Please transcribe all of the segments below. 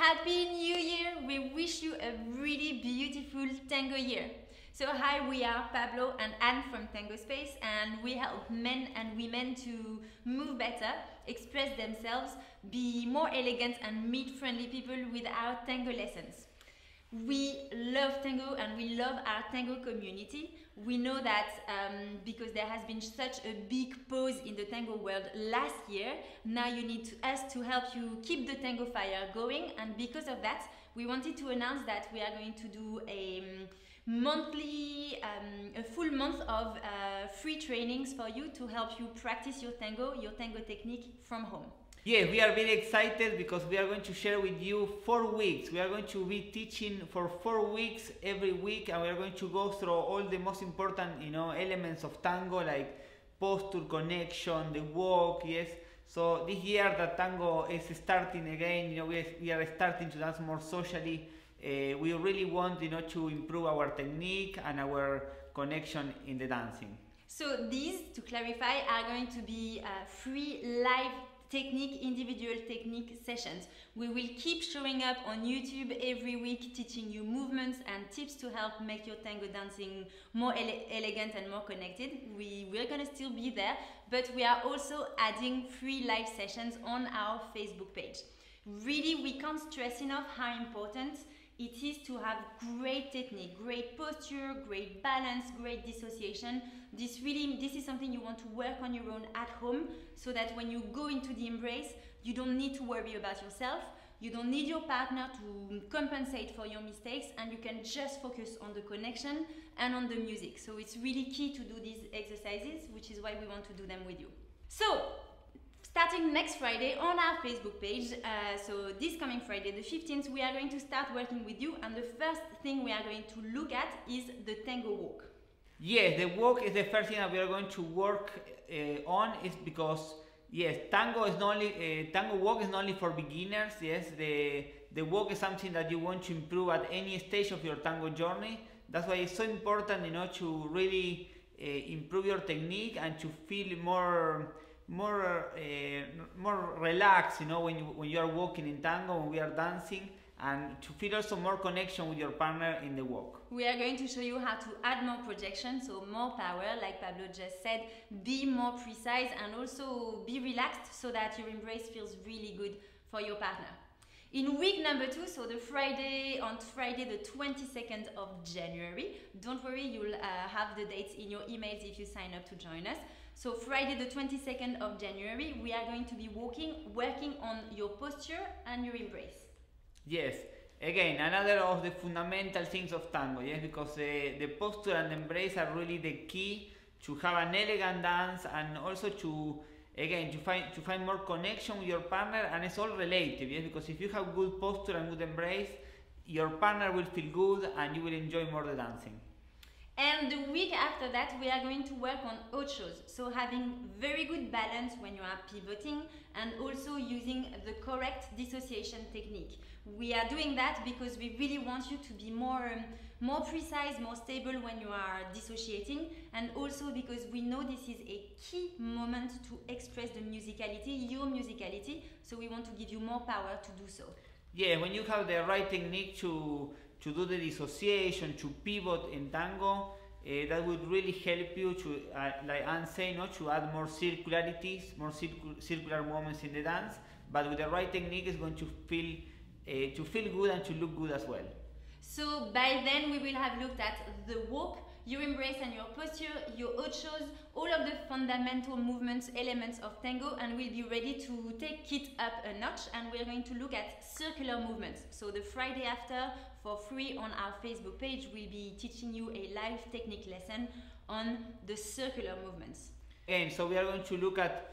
Happy New Year! We wish you a really beautiful tango year. So hi, we are Pablo and Anne from Tango Space, and we help men and women to move better, express themselves, be more elegant and meet friendly people with our tango lessons. We love tango and we love our tango community. We know that because there has been such a big pause in the tango world last year, now you need us to help you keep the tango fire going, and because of that, we wanted to announce that we are going to do a full month of free trainings for you to help you practice your tango technique from home. Yes, we are very excited because we are going to share with you 4 weeks. We are going to be teaching for 4 weeks every week, and we are going to go through all the most important, elements of tango, like posture, connection, the walk. Yes. So this year that tango is starting again, we are starting to dance more socially. We really want, to improve our technique and our connection in the dancing. So these, to clarify, are going to be free live individual technique sessions. We will keep showing up on YouTube every week, teaching you movements and tips to help make your tango dancing more elegant and more connected. We're gonna still be there, but we are also adding free live sessions on our Facebook page. Really, we can't stress enough how important it is to have great technique, great posture, great balance, great dissociation. This is something you want to work on your own at home, so that when you go into the embrace, you don't need to worry about yourself, you don't need your partner to compensate for your mistakes, and you can just focus on the connection and on the music. So it's really key to do these exercises, which is why we want to do them with you. So, starting next Friday on our Facebook page, so this coming Friday the 15th, we are going to start working with you, and the first thing we are going to look at is the tango walk. Yes, the walk is the first thing that we are going to work on, is because yes, tango walk is not only for beginners. Yes, the walk is something that you want to improve at any stage of your tango journey. That's why it's so important, to really improve your technique and to feel more relaxed, when you are walking in tango, when we are dancing, and to feel also more connection with your partner in the walk. We are going to show you how to add more projection, so more power, like Pablo just said, be more precise, and also be relaxed so that your embrace feels really good for your partner. In week number 2, so on Friday the 22nd of January, don't worry, you'll have the dates in your emails if you sign up to join us. So Friday the 22nd of January, we are going to be working on your posture and your embrace. Yes, again, another of the fundamental things of tango, yes, because the posture and the embrace are really the key to have an elegant dance, and also to find more connection with your partner, and it's all relative, yes, because if you have good posture and good embrace, your partner will feel good and you will enjoy more the dancing. And the week after that, we are going to work on ochos, so having very good balance when you are pivoting, and also using the correct dissociation technique. We are doing that because we really want you to be more precise, more stable when you are dissociating, and also because we know this is a key moment to express your musicality, so we want to give you more power to do so. Yeah, when you have the right technique to do the dissociation, to pivot in tango, that would really help you to, like Anne said, to add more circularities, more circular moments in the dance. But with the right technique, it's going to feel good and to look good as well. So by then, we will have looked at the walk, your embrace and your posture, your ochos, all of the fundamental movements, elements of tango, and we'll be ready to take it up a notch, and we're going to look at circular movements. So the Friday after, for free on our Facebook page, we'll be teaching you a live technique lesson on the circular movements. And so we are going to look at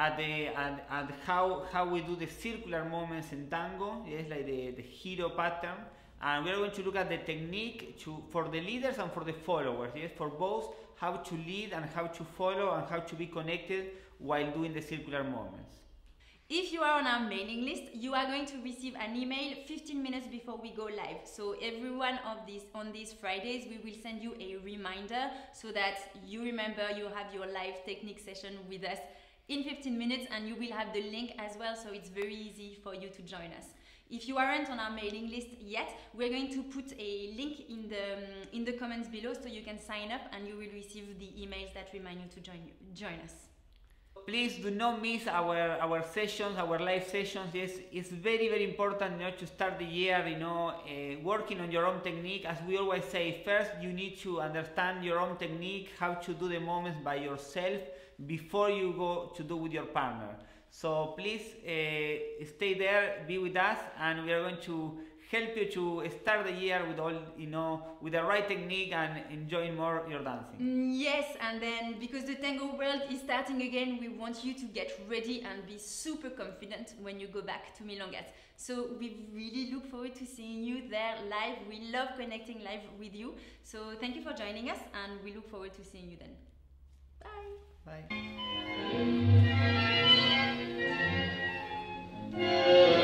how we do the circular movements in tango, yes, like the hero pattern. And we are going to look at the technique for the leaders and for the followers, yes, for both how to lead and how to follow and how to be connected while doing the circular movements. If you are on our mailing list, you are going to receive an email 15 minutes before we go live. So every one of on these Fridays, we will send you a reminder so that you remember you have your live technique session with us in 15 minutes, and you will have the link as well, so it's very easy for you to join us. If you aren't on our mailing list yet, we're going to put a link in the comments below, so you can sign up and you will receive the emails that remind you to join us. Please do not miss our sessions, our live sessions. Yes, it's very, very important, you know, to start the year, you know, working on your own technique. As we always say, first you need to understand your own technique, how to do the movements by yourself before you go to do with your partner. So please stay there, be with us, and we are going to help you to start the year with all, you know, with the right technique and enjoying more your dancing. Yes, and then because the tango world is starting again, we want you to get ready and be super confident when you go back to Milongas. So we really look forward to seeing you there live. We love connecting live with you. So thank you for joining us, and we look forward to seeing you then. Bye. Bye.